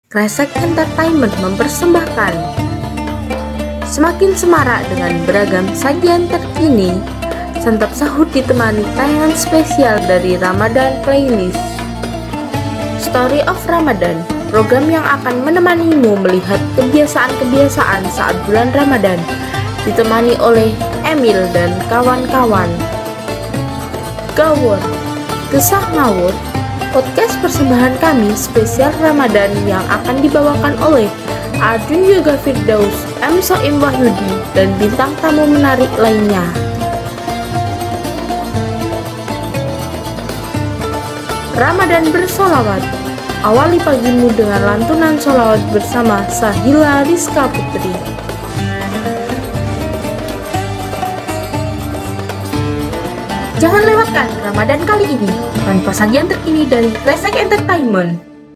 Kresek Entertainment mempersembahkan semakin semarak dengan beragam sajian terkini. Santap sahur ditemani tayangan spesial dari Ramadan Playlist. Story of Ramadan, program yang akan menemanimu melihat kebiasaan-kebiasaan saat bulan Ramadan, ditemani oleh Emil dan kawan-kawan. Gawur, Gesah Ngawur, podcast persembahan kami spesial Ramadan yang akan dibawakan oleh Adun Yoga Firdaus, M. Soim Wahyudi, dan bintang tamu menarik lainnya. Ramadan bersolawat. Awali pagimu dengan lantunan solawat bersama Sahila Rizka Putri. Jangan lewatkan Ramadan kali ini tanpa sajian terkini dari Kresek Entertainment.